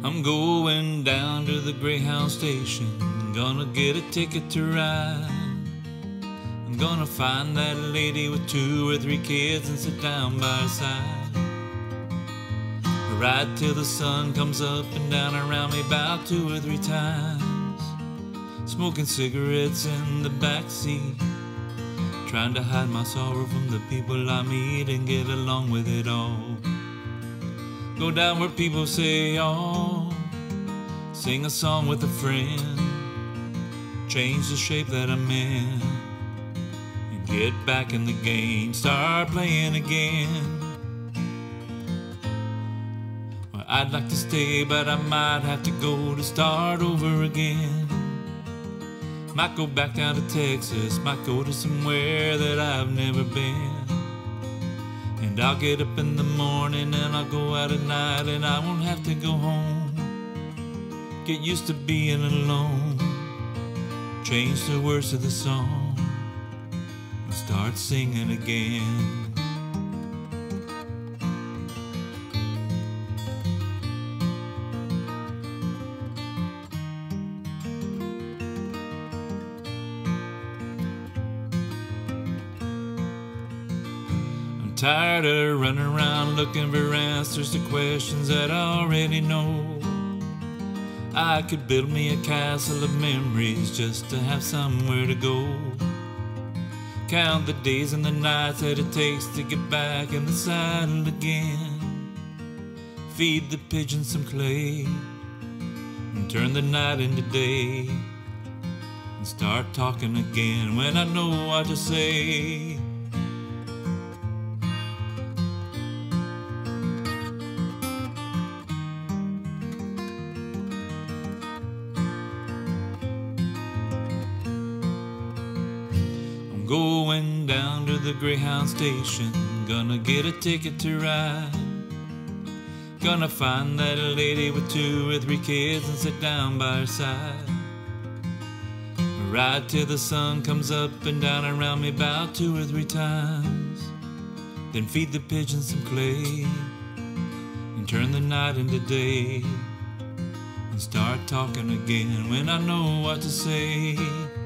I'm going down to the Greyhound station, gonna get a ticket to ride. I'm gonna find that lady with 2 or 3 kids and sit down by her side. Ride till the sun comes up and down around me about 2 or 3 times. Smoking cigarettes in the back seat, trying to hide my sorrow from the people I meet and get along with it all. Go down where people say, oh, sing a song with a friend, change the shape that I'm in, and get back in the game, start playing again. Well, I'd like to stay, but I might have to go to start over again. Might go back down to Texas, might go to somewhere that I've never been. And I'll get up in the morning and I'll go out at night, and I won't have to go home. Get used to being alone, change the words of the song, and start singing again. Tired of running around looking for answers to questions that I already know. I could build me a castle of memories just to have somewhere to go. Count the days and the nights that it takes to get back in the saddle again. Feed the pigeons some clay and turn the night into day, and start talking again when I know what to say. Going down to the Greyhound station, gonna get a ticket to ride. Gonna find that lady with 2 or 3 kids and sit down by her side. Ride till the sun comes up and down around me about 2 or 3 times. Then feed the pigeons some clay and turn the night into day, and start talking again when I know what to say.